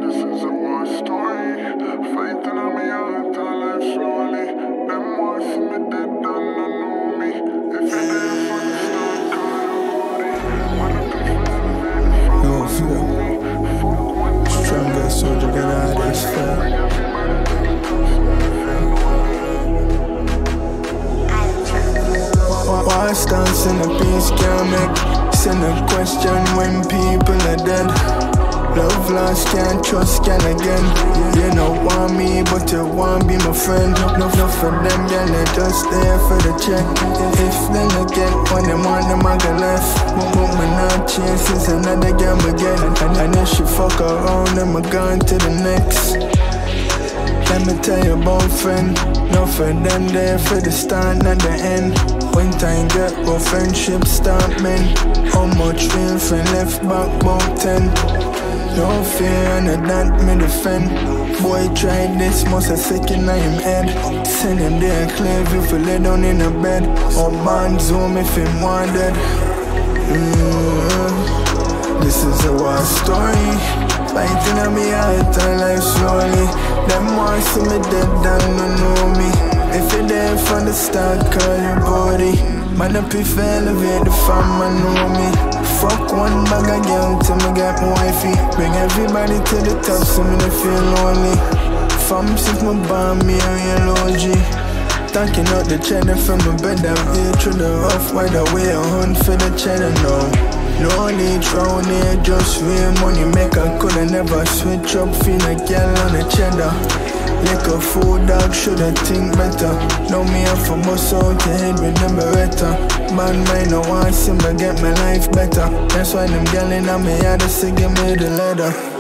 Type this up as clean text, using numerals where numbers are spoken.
is a war story. Fighting on me out all life slowly. Them want see me dead, don't know me. If you're there from the start, call your body. Wanna be friends, No fear. Strongest soldier get out of this fight. War stance in the peace can't make. Send a question when people are dead. Love lost, can't trust, can again. You don't want me, but you want be my friend. Enough for them, yeah, they just there for the check. If they don't get what they want, them I got left. But me not change since another game again. And if she fuck around, then I gone to the next. Let me tell you about friend. Enough for them there for the start, not the end. When time get rough, friendship start men. How much real friend left back about 10. No fear, and that me defend. Boy tried this, must have second on him head. Send him there, clave if he lay down in a bed. Or band zoom if him wanted. This is a war story. Fighting on me heart and life slowly. Them want see me dead and don't know me. If you're there from the start, call your body. Man up if I elevate the fam and know me. Fuck one bag of girl till me get my wifey. Bring everybody to the top so me don't feel lonely. Fam since my born me a real OG. Tanking out the cheddar from my bed out here through the rough weather. We a hunt for the cheddar now. No need round here, just real money maker. Coulda never switch up, feel like girl on the cheddar. Liquor food dog, shoulda think better. Now me have to bust out your head with them beretta. Bad mind no want see me get my life better. That's why them gal inna me yard say give me the leather.